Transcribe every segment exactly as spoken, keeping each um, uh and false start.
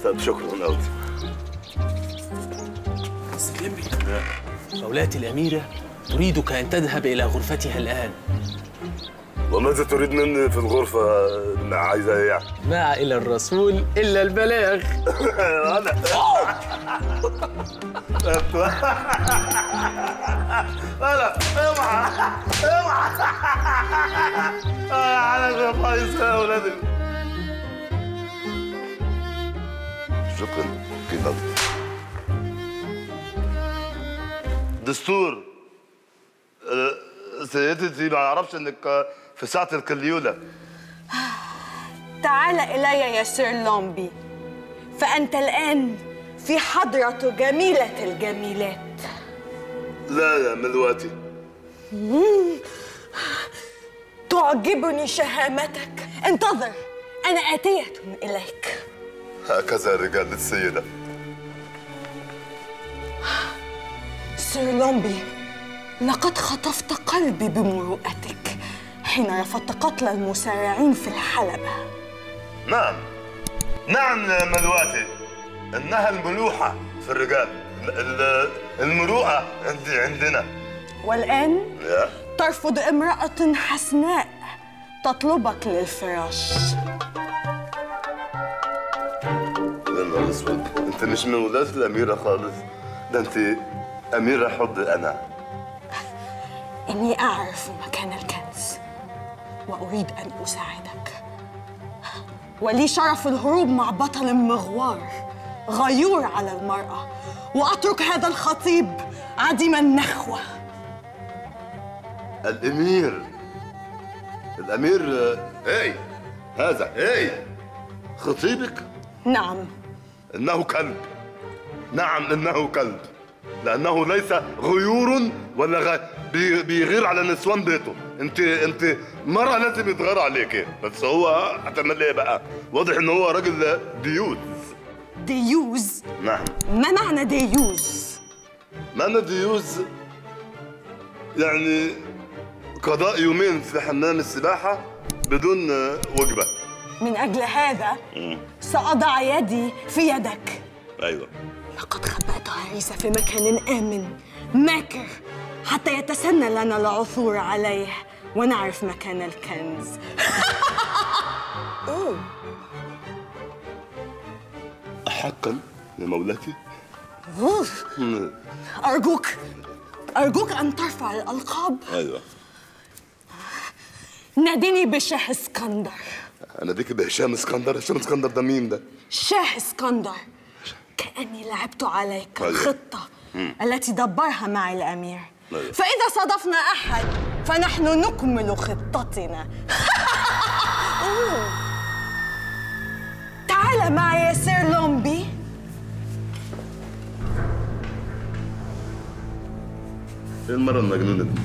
طيب شكرا قوي. سلمي. مولاتي الأميرة تريدك أن تذهب إلى غرفتها الآن. وماذا تريد مني في الغرفة؟ عايزة ايه يعني؟ ما إلى الرسول إلا البلاغ. أنا أنا اوعى اوعى على بايظة يا ولادي. شكرا كده. دستور سيدتي، ما اعرفش انك في ساعة الكليولة. تعال إلي يا سير لومبي، فأنت الآن في حضرة جميلة الجميلات. لا يا ملواتي. تعجبني شهامتك. انتظر، أنا آتية إليك. هكذا رجال السيدة. سير لومبي، لقد خطفت قلبي بمروءتك حين رفضت قتل المسارعين في الحلبة. نعم نعم يا ملواتي، إنها الملوحة في الرجال، المروءة عندي عندنا. والآن يا. ترفض امرأة حسناء تطلبك للفراش. يا نهار اسود، انت مش من ولاد الأميرة خالص، ده انت أميرة حبي أنا. إني أعرف مكان الكنز وأريد أن أساعدك، ولي شرف الهروب مع بطل مغوار غيور على المرأة، وأترك هذا الخطيب عديم النخوة. الأمير الأمير هاي هذا هاي خطيبك؟ نعم. إنه كلب. نعم إنه كلب، لأنه ليس غيور ولا غ... بي... بيغير على نسوان بيته. أنت أنت مرة لازم يتغير عليك، بس هو هتعمل إيه بقى؟ واضح إن هو راجل ديوز. ديوز؟ نعم. ما معنى ديوز؟ معنى ديوز يعني قضاء يومين في حمام السباحة بدون وجبة. من أجل هذا سأضع يدي في يدك. أيوة. لقد خبأت عريسة في مكان آمن ماكر حتى يتسنى لنا العثور عليه ونعرف مكان الكنز. أحقاً يا مولاتي؟ أرجوك أرجوك أن ترفع الألقاب. أيوة. ناديني بشاه اسكندر. أنا ديك بهشام اسكندر. هشام اسكندر ده مين ده؟ شاه اسكندر. كأني لعبت عليك أيوة. الخطة مم. التي دبرها معي الأمير. أيوة. فإذا صادفنا أحد فنحن نكمل خطتنا. تعال معي يا سير لومبي. ايه المرة المجنونة دي؟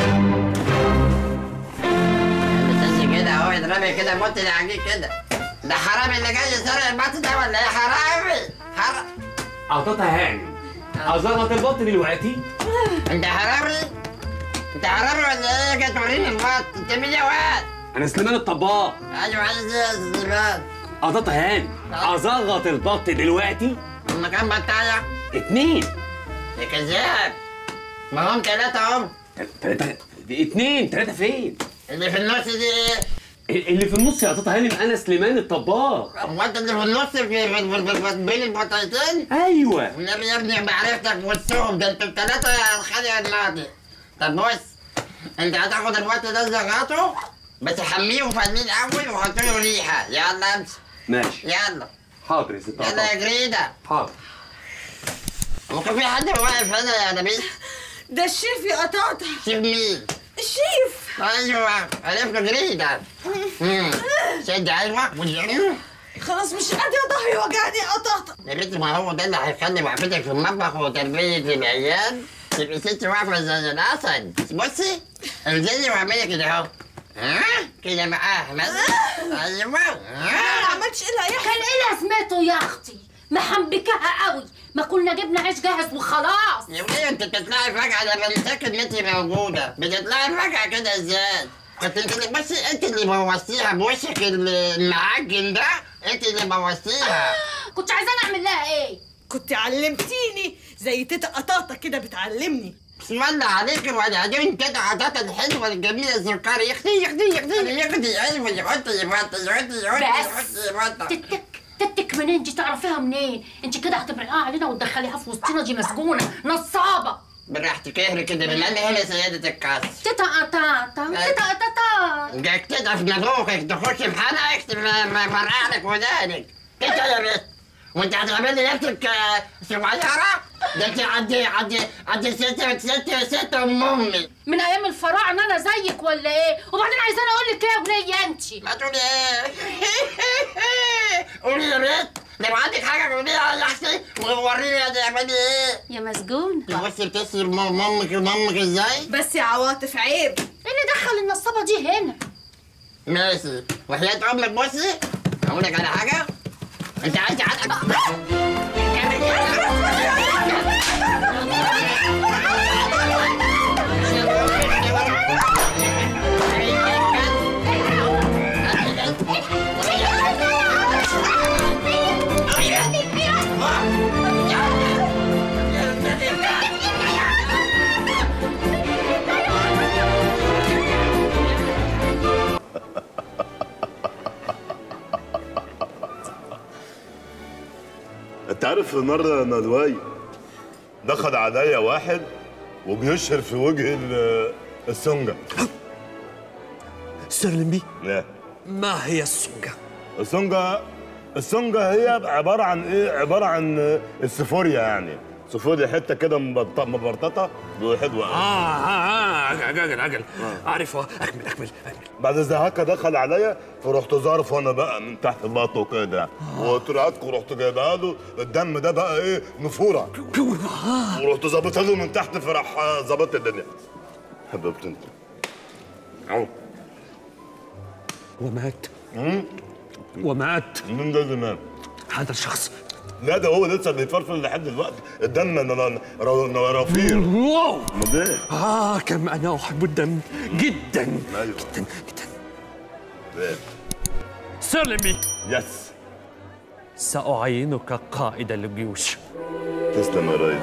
استني كده اهو اضربي كده موت العجيب كده. ده حرامي اللي جاي يسرق البط ده ولا ايه؟ حرامي حرام. أعطتها هاني أظهرت البط دلوقتي. انت حرامي؟ انت حرامي ولا ايه؟ جاي توريني البط؟ انت مين يا واد؟ أنا سليمان الطباخ. ايوه عايز ايه يا سليمان؟ أعطتها هاني أظهرت البط دلوقتي. هما كام بطاية؟ اتنين. يا كذاب. ما هم تلاتة هم. تلاتة اتنين تلاتة فين؟ اللي في النص دي ايه؟ اللي في النص يا قطاطة هانم أنا سليمان الطباخ. هو أنت اللي في النص في بين البطايتين؟ أيوه. والنبي يا ابني معرفتك وسطهم، ده أنتوا التلاتة يا خالي الماضي. طب بص، أنت هتاخد الوقت ده زغاته بس حميه وفنيه الأول وحط له ريحة، يلا امشي. ماشي. يلا. حاضر يا ست قطاطة. يلا يا جريدة. حاضر. ممكن في حد واقف هنا يا نبيل؟ ده الشيف يا قطاطة. شيف مين؟ الشيف. ايوه عرفنا جريدة. شد ايوه والجريدة. خلاص مش قادرة، ظهري وجعني يا قطاطة. يا بنتي ما هو ده اللي هيخلي وقفتك في المطبخ وتربية العيال تبقي ست واقفة زي الأسد. بصي انزلي واعملي كده اهو. ها؟ كده معاه مثلا. ايوه. أنا ما عملتش إلا يا كان إيه لازمته يا أختي؟ محبكاها قوي، ما كنا جبنا عيش جاهز وخلاص. يا وليه انت بتطلعي فجأة لما متأكد ان انت موجودة، بتطلعي فجأة كده ازاي؟ كنت انت بصي انت اللي بوظتيها بوشك المعجن ده، انت اللي بوظتيها. كنت عايزاني اعمل لها ايه؟ كنت علمتيني زي تيتا قطاطة كده بتعلمني. بسم الله عليك ولا عجبني كده عادات الحلوه الجميله السكر يختي يختي يختي يختي ايوه يحط يحط يحط يحط يحط تتك تتك منين دي؟ تعرفيها منين؟ انت كده هتبرقها علينا وتدخليها في وسطنا، دي مسجونه نصابه. براحتك اهري كده بالله هنا سياده الكاس. تيتا قطاطة تيتا قطاطة جاك كده في نافوخك تخش في حلقك مرقع لك ودانك كده يا بنت. وانت هتعملي نفسك صغيره؟ ده انت عدي عدي عدي ست ست ست ام امي من ايام الفراعنه انا زيك ولا ايه؟ وبعدين عايزاني اقول لك ايه يا وليه انت؟ ما تقولي ايه؟ قولي يا بنت لو عندك حاجه قوليها يا اختي ووريني هتعملي ايه؟ يا مسجون بصي بتسري مامك مامك ازاي؟ بس يا عواطف عيب. ايه اللي دخل النصابه دي هنا؟ ماشي وحياة امك بصي اقول لك على حاجه انت عايزه عادك انت عارف مرة ندواي دخل عليا واحد وبيشهر في وجه ال- السنجة. سيرلمبي، لا ما هي السنجة؟ السنجة السنجة هي عبارة عن ايه؟ عبارة عن السفوريا يعني. سفوريا حتة كده مبط- مبرططة وحلوة آه آه آه عجل عجل أعرفها. أكمل أكمل أكمل. بعد ذاك دخل عليا فرحت ظارف وانا بقى من تحت بطنه كده وطلعت ورحت جايبها له. الدم ده بقى ايه؟ نفوره. ورحت ظابطها له من تحت فراح ظبطت الدنيا. حبيبتي انت. اهو. ومات. ومات. مين ده اللي مات؟ هذا الشخص. لا ده هو لسه بيفرفر لحد دلوقتي. الدم رفير. واو. مدير. آه كم أنا أحب الدم جدا. ايوه جدا جدا. ايه؟ سيرلمبي، يس. سأعينك قائد الجيوش. تسلم يا ريس.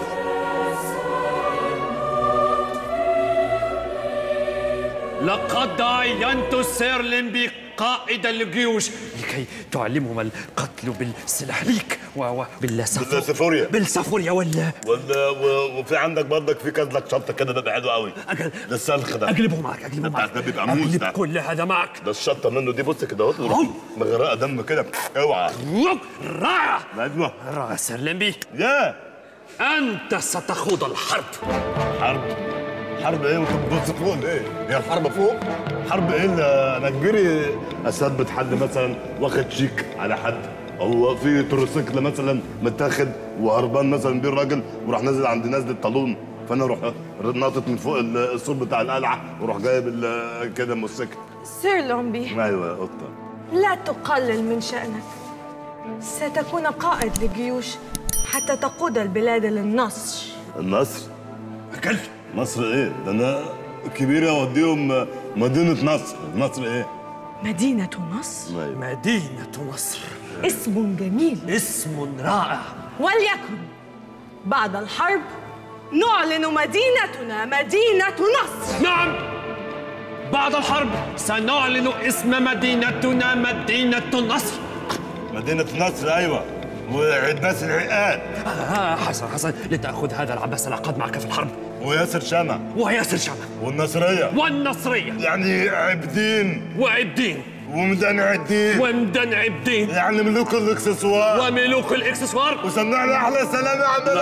لقد عينت سيرلمبي قائد الجيوش لكي تعلمهم القتل بالسلاح ليك بالسافوريا بالسافوريا ولا ولا وفي عندك برضك في كذلك شطه كده بيبقى حلو قوي. أجل للسلخ ده اقلبه معك اقلبه معك ده بيبقى موز أقلب ده. كل هذا معك. ده الشطه منه دي بص كده اهو أوه. مغرقه دم كده. اوعى. رائع ايوه رائع سيرلمبي. يا أنت ستخوض الحرب. حرب حرب ايه وانت بتبص فوق ليه؟ هي الحرب فوق؟ حرب ايه اللي انا كبيري اثبت حد مثلا واخد شيك على حد او في تروسيكل مثلا متاخد وهربان مثلا بيه الراجل وراح نازل عند نازل الطالون فانا اروح ناطط من فوق السور بتاع القلعه واروح جايب كده الموتوسيكل. سيرلمبي، ايوه يا قطه. لا تقلل من شأنك. ستكون قائد للجيوش حتى تقود البلاد للنصر. النصر؟ أكل مصر ايه؟ ده انا كبير اوديهم مدينه نصر. نصر ايه؟ مدينة نصر؟ ايوه مدينة نصر. اسم جميل. اسم رائع. وليكن بعد الحرب نعلن مدينتنا مدينة نصر. نعم، بعد الحرب سنعلن اسم مدينتنا مدينة نصر. مدينه نصر ايوه وعباس العقاد. آه حسن حسن لتأخذ هذا العباس العقاد معك في الحرب. وياسر شمع وياسر شمع والنصريه والنصرية يعني عبدين وعبدين ومدن عدين ومدن عبدين يعني ملوك الاكسسوار وملوك الاكسسوار. وسمعنا احلى سلام يا عم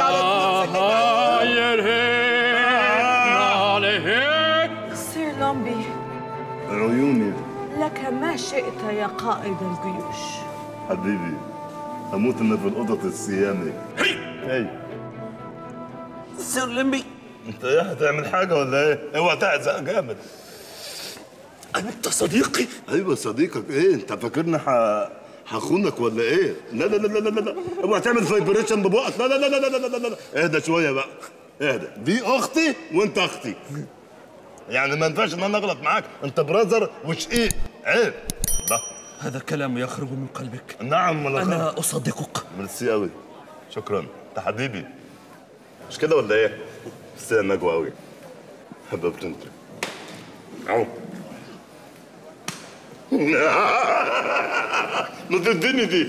على سيرلمبي، عيوني لك ما شئت يا قائد الجيوش. حبيبي هموت انا في القطط السيامي. هي هي سيرلمبي، انت ايه هتعمل حاجه ولا ايه؟ اوعى تعزق جامد. أنت صديقي؟ ايوه صديقك. ايه انت فاكرني ح... هخونك ولا ايه؟ لا لا لا لا لا لا اوعى تعمل فايبريشن ببقك. لا لا لا لا لا لا لا لا اهدى شويه بقى اهدى. دي اختي وانت اختي يعني ما ينفعش ان انا اغلط معاك. انت براذر وشقيق عيب. ده هذا كلام يخرج من قلبك. نعم ولا أنا أصدقك. ميرسي قوي، شكرا، انت حبيبي مش كده ولا ايه؟ ميرسي يا نجوى قوي حبيبتي انت. اهو ما تديني دي.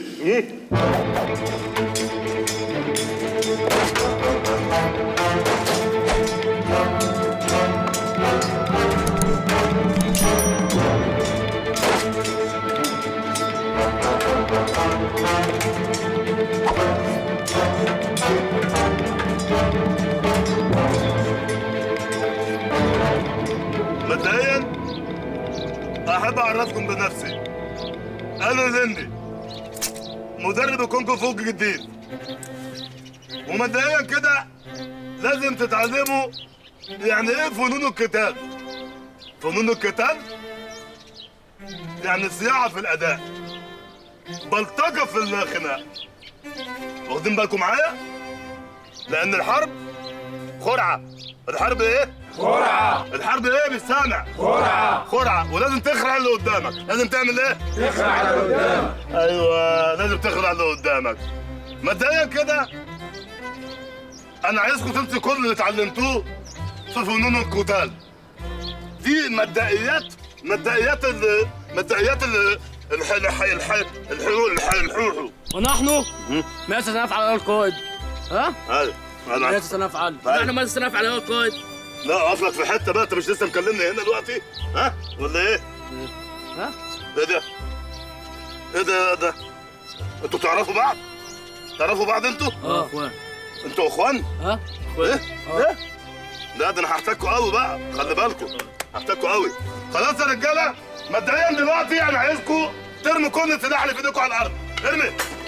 مبدئيا احب اعرفكم بنفسي، انا ليندي مدرب الكونغ فو جديد، ومبدئيا كده لازم تتعلموا يعني ايه فنون القتال. فنون القتال يعني صياعه في الاداء، بلطجه في الخناق. واخدين بالكم معايا؟ لان الحرب خرعه. الحرب ايه؟ خرعه. الحرب ايه مش سامع؟ خرعه. خرعه، ولازم تخرع اللي قدامك. لازم تعمل ايه؟ تخرع اللي قدامك. ايوه لازم تخرع اللي قدامك. مبدئيا كده انا عايزكم تنسوا كل اللي اتعلمتوه في فنون القتال. دي مبدئيات مبدئيات ال مبدئيات ال الح الح الح الحلول الحلول. ونحن ماذا سنفعل أيها القائد؟ ها؟ ايوه ماذا سنفعل؟ نحن ماذا سنفعل أيها القائد؟ لا اقف لك في حته بقى، انت مش لسه مكلمني هنا دلوقتي؟ ها؟ ولا ايه؟ ها؟ ايه ده؟ ايه ده ايه ده؟ انتوا تعرفوا بعض؟ تعرفوا بعض انتوا؟ اه اخوان. انتوا اخوان؟ ها؟ ايه؟ ايه؟ لا ده انا هحتاجكوا قوي بقى، خلي بالكم هحتاجكوا قوي. خلاص يا رجاله، مبدئيا دلوقتي انا عايزكم ترموا كل السلاح اللي في ايديكم على الارض، ارمي.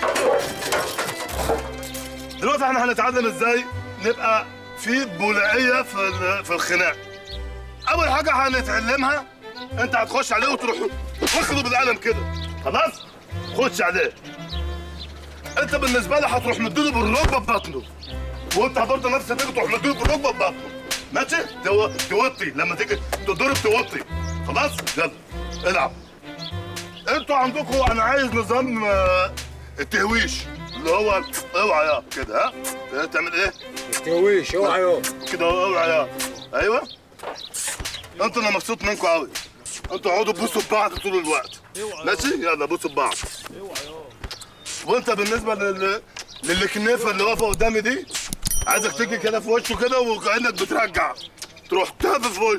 دلوقتي احنا هنتعلم ازاي نبقى في بولعيه في في الخناق. اول حاجه هنتعلمها، انت هتخش عليه وتروح واخده بالقلم كده، خلاص؟ خش عليه. انت بالنسبه لي هتروح مديله بالركبه ببطنه، وانت برضه نفس الطريقه تروح مديله بالركبه ببطنه، ماشي؟ تو... توطي لما تيجي تضرب توطي، خلاص؟ يلا العب. انتوا عندكم انا عايز نظام آه، التهويش اللي هو اوعى يا كده. ها؟ تعمل ايه؟ التهويش اوعى يا كده اوعى يا. ايوه انتوا انا مبسوط منكم قوي. انتوا اقعدوا تبوسوا ببعض طول الوقت، ماشي؟ يلا بوسوا ببعض. وانت بالنسبه لل للكنيفه اللي واقفه قدامي دي، عايزك تيجي كده في وشه كده وكانك بترجع، تروح تهفف في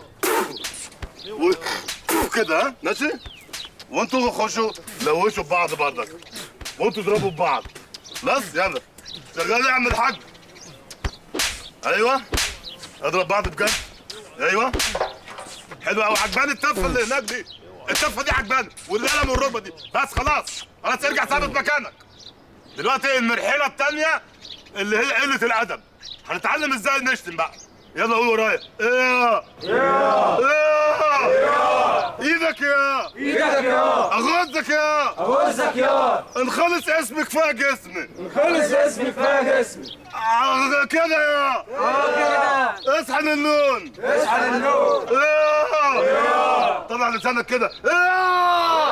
وشه وكده. ها ماشي؟ وانتوا خشوا لوشوا ببعض برضك، وانتوا اضربوا ببعض. خلاص يلا شغال يا عم الحاج. ايوه اضرب بعض بجد. ايوه حلو قوي، عجباني التفه اللي هناك دي. التفه دي عجباني، والقلم والركبه دي. بس خلاص خلاص ارجع ثابت مكانك. دلوقتي المرحله الثانيه اللي هي قله الادب، هنتعلم ازاي نشتم بقى. يلا قول ورايا. ايه يا ايه يا ايدك يا ايدك يا اغزك يا اغزك يا انخلص اسمك كفايه جسمي. انخلص اسمي كفايه جسمي. آه، كده يا اه كده. اصحى للنون. اصحى للنون. ايه يا طلع لسانك كده. ايه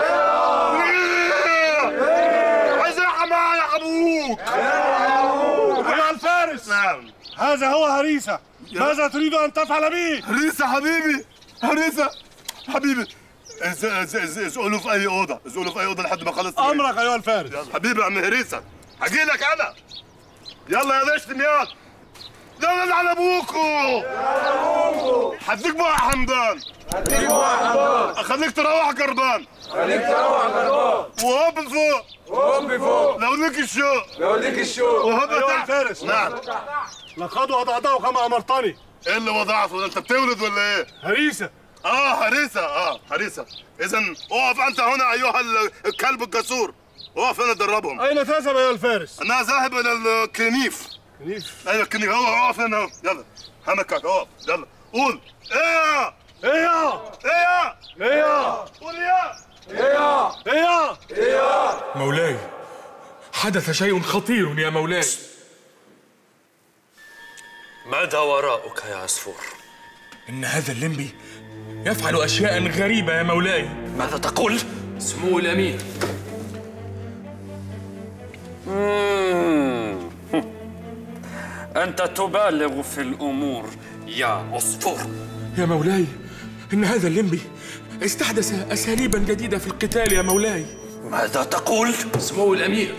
ايه عايز ايه معايا يا ابوك؟ يا الفارس. نعم. هذا هو هريسة، ماذا تريد أن تفعل به؟ هريسة حبيبي، هريسة حبيبي. اسألوا في أي أوضة، اسألوا في أي أوضة لحد ما خلصت. أمرك أيها الفارس. حبيبي يا عم هريسة، هجي لك أنا. يلا يا نشتم يلا. يلا على أبوكوا. هديك بقى حمدان. هديك بقى حمدان. أخليك تروح جربان. خليك تروح جربان. وهوب فوق. وهوب فوق. لو ليك الشوق. لو ليك الشوق. وهوب أيها تحت. الفارس. نعم. لقد وضعته كما أمرتني. إيه اللي وضعته ده؟ أنت بتولد ولا إيه؟ هريسة. اه هريسة، اه هريسة. اذا اقف انت هنا ايها الكلب الجسور، اقف هنا دربهم. أين تذهب أيها الفارس؟ انا ذاهب الى الكنيف. كنيف. ايوه الكنيف. هو اقف هنا اهو. يلا همكك اقف. يلا قول ايه إيه ايه إيه قول يا إيه إيه إيه. مولاي، حدث شيء خطير يا مولاي. ماذا وراءك يا عصفور؟ إن هذا الليمبي يفعل أشياء غريبة يا مولاي. ماذا تقول؟ سمو الأمير. مم. أنت تبالغ في الأمور يا عصفور. يا مولاي، إن هذا الليمبي استحدث أساليبا جديدة في القتال يا مولاي. ماذا تقول؟ سمو الأمير.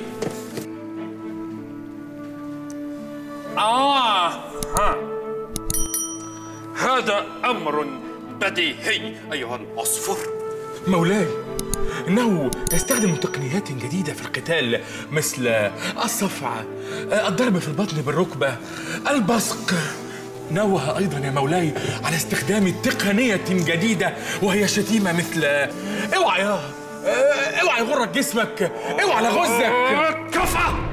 آه ها. هذا أمر بديهي أيها العصفور. مولاي، إنه يستخدم تقنيات جديدة في القتال مثل الصفعة، الضرب في البطن بالركبة، البصق. نوه أيضا يا مولاي على استخدام تقنية جديدة وهي شتيمة مثل اوعى يا اوعى يغرك جسمك، اوعى لغزك. كفى.